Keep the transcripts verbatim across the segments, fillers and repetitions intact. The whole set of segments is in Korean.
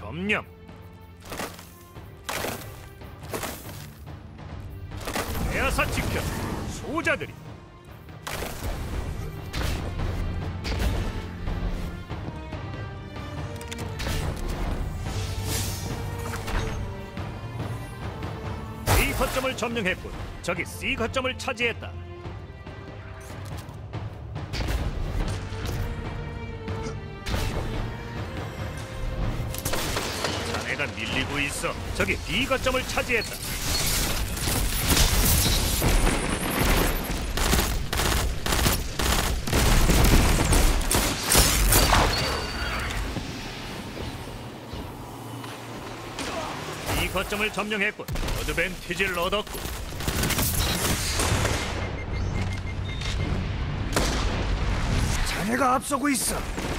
점령. 에아사 지켜. 소자들이. A 거점을 점령했군. 적이 C 거점을 차지했다. 자네가 밀리고 있어. 적이 B 거점을 차지했다. B 거점을 점령했군. 어드밴티지를 얻었군. 자네가 앞서고 있어.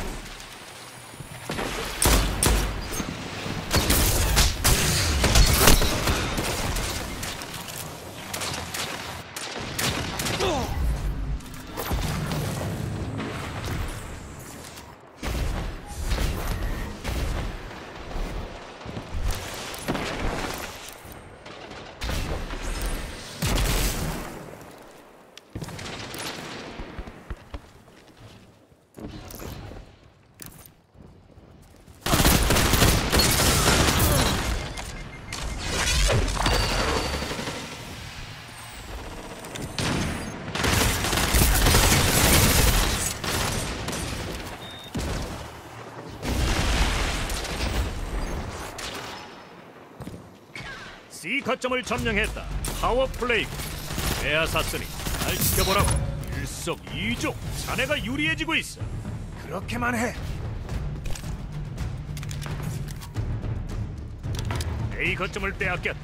C 거점을 점령했다. 파워 플레이. 에아사스니 날 지켜보라고. 일석이조. 자네가 유리해지고 있어. 그렇게만 해. A 거점을 빼앗겼다.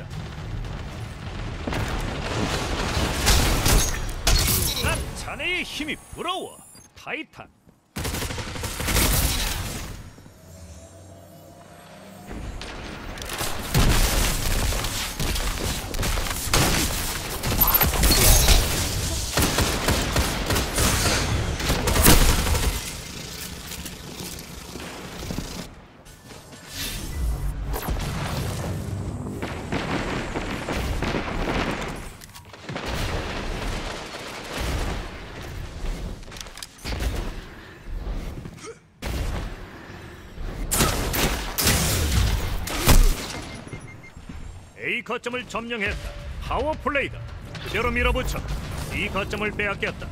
난 자네의 힘이 부러워. 타이탄. A 거점을 점령했다. 파워 플레이다. 그대로 밀어붙여. B 거점을 빼앗겼다.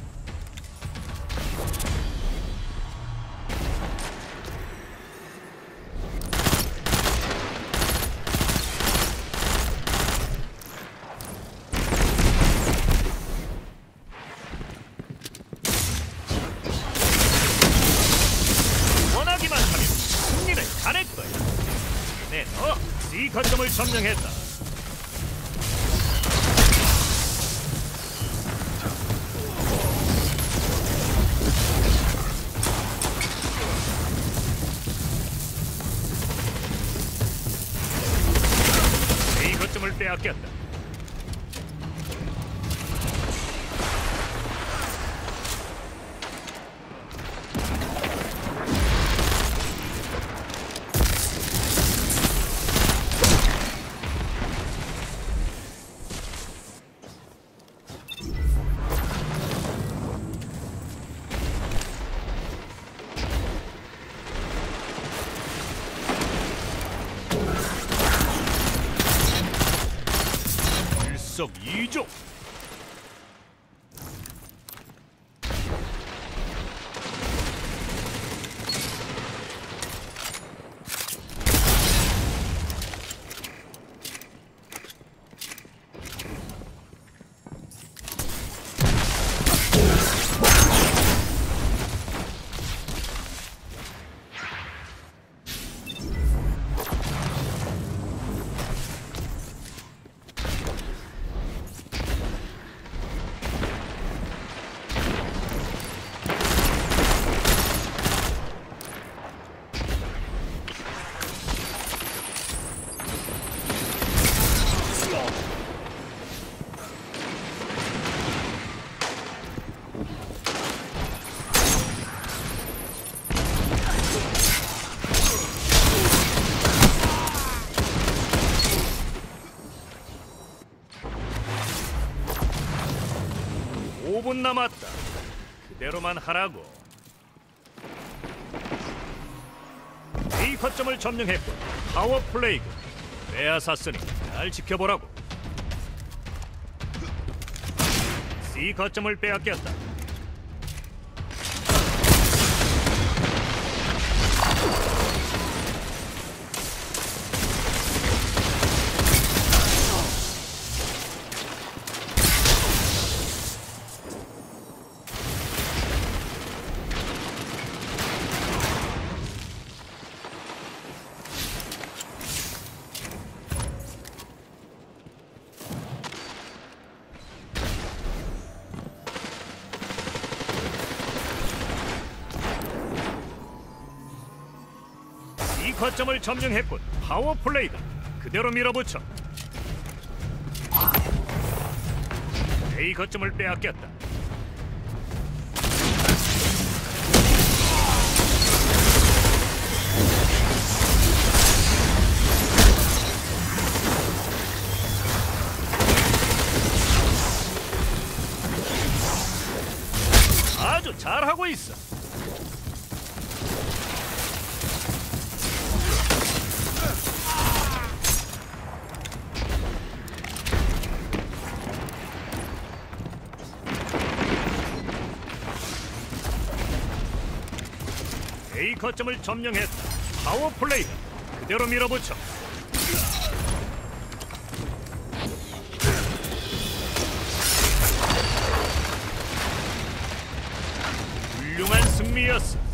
원하기만 하면 승리는 자네 거야. 네, 너 C 거점을 점령했다. A 거점을 빼앗겼다. 일석이조. 오 분 남았다. 그대로만 하라고. A 거점을 점령했고 파워 플레이그. 빼앗았으니 잘 지켜보라고. C 거점을 빼앗겼다. 이 거점을 점령했군. 파워 플레이다. 그대로 밀어붙여. A 거점을 빼앗겼다. 아주 잘하고 있어. A 거점을 점령했다. 파워 플레이다. 그대로 밀어붙여. 훌륭한 승리였어.